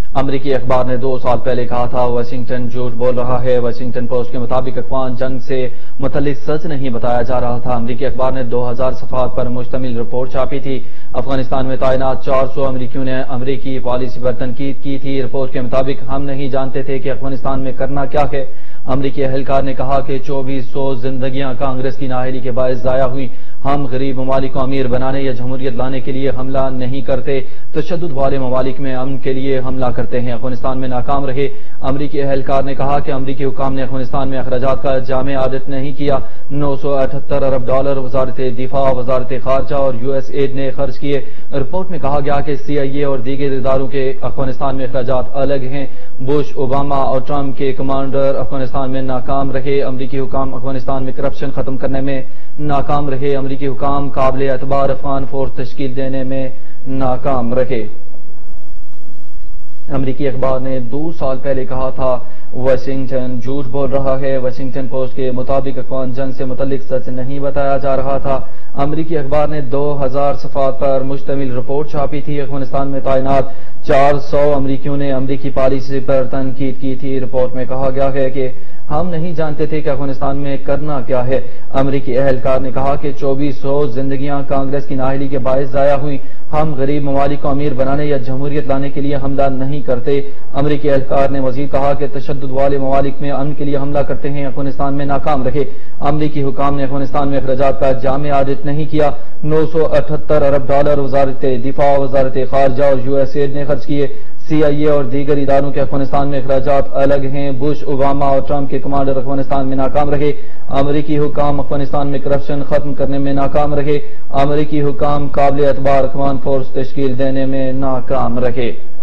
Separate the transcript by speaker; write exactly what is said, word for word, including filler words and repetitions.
Speaker 1: امریکی اخبار نے دو سال پہلے کہا تھا واشنگٹن جھوٹ بول رہا ہے۔ واشنگٹن پوسٹ کے مطابق افغان جنگ سے متعلق سچ نہیں بتایا جا رہا تھا۔ امریکی اخبار نے دو ہزار صفحات پر مشتمل رپورٹ چھاپی تھی۔ افغانستان میں تعینات چار سو امریکیوں نے امریکی پالیسی پر تنقید کی تھی۔ رپورٹ کے مطابق ہم نہیں جانتے تھے کہ افغانستان میں کرنا کیا ہے۔ امریکی اہلکار نے کہا کہ چوبیس سو زندگیاں کانگریس کی نااہلی کے باعث ضائع ہوئی۔ ہم غریب ممالک کو امیر بنانے یا جمہوریت لانے کے لیے حملہ نہیں کرتے، تشدد والے ممالک میں امن کے لیے حملہ کرتے ہیں۔ افغانستان میں ناکام رہے۔ امریکی اہلکار نے کہا کہ امریکی حکام نے افغانستان میں اخراجات کا جامع آڈٹ نہیں کیا۔ نو سو اٹھہتر ارب ڈالر وزارت دفاع، وزارت خارجہ اور یو ایس ایڈ نے خرچ کیے۔ رپورٹ میں کہا گیا کہ سی آئی اے اور دیگر اداروں کے افغانستان میں اخراجات الگ ہیں۔ بش، اوباما اور ٹرمپ کے کمانڈر افغانستان میں ناکام رہے۔ امریکی حکام افغانستان میں کرپشن ختم کرنے میں ناکام رہے۔ امریکی حکام قابل اعتبار افغان فورس تشکیل دینے میں ناکام رہے۔ امریکی اخبار نے دو سال پہلے کہا تھا واشنگٹن جھوٹ بول رہا ہے۔ واشنگٹن پوسٹ کے مطابق افغان جنگ سے متعلق سچ نہیں بتایا جا رہا تھا۔ امریکی اخبار نے دو ہزار صفحات پر مشتمل رپورٹ چھاپی تھی۔ افغانستان میں تعینات چار سو امریکیوں نے امریکی پالیسی پر تنقید کی تھی۔ رپورٹ میں کہا گیا ہے کہ ہم نہیں جانتے تھے کہ افغانستان میں کرنا کیا ہے۔ امریکی اہلکار نے کہا کہ چوبیس سو زندگیاں کانگریس کی نااہلی کے باعث ضائع ہوئی۔ ہم غریب ممالک کو امیر بنانے یا جمہوریت لانے کے لیے حملہ نہیں کرتے۔ امریکی اہلکار نے مزید کہا کہ تشدد والے ممالک میں امن کے لیے حملہ کرتے ہیں۔ افغانستان میں ناکام رہے۔ امریکی حکام نے افغانستان میں اخراجات کا جامع آڈٹ نہیں کیا۔ نو سو اٹھہتر ارب ڈالر وزارت دفاع، وزارت خارجہ اور یو ایس ایڈ نے خرچ کیے۔ سی آئی اے اور دیگر اداروں کے افغانستان میں اخراجات الگ ہیں۔ بش، اوباما اور ٹرمپ کے کمانڈر افغانستان میں ناکام رہے۔ امریکی حکام افغانستان میں کرپشن ختم کرنے میں ناکام رہے۔ امریکی حکام قابل اعتبار افغان فورس تشکیل دینے میں ناکام رہے۔